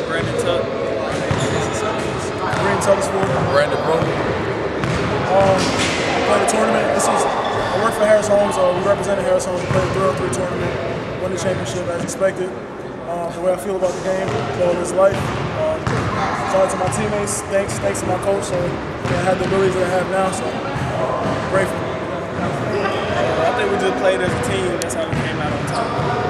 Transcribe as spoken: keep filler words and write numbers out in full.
Brandon Tuck. Green Telesforth. Brandon Brody. Um, I played a tournament. This is I work for Harris Holmes. Uh, we represented Harris Holmes. We played a three on three tournament. Won the championship as expected. Um, the way I feel about the game, playing this life. Um, shout out to my teammates. Thanks, thanks to my coach. So I had the abilities that I have now. So uh, grateful. I think we just played as a team. That's how we came out on top.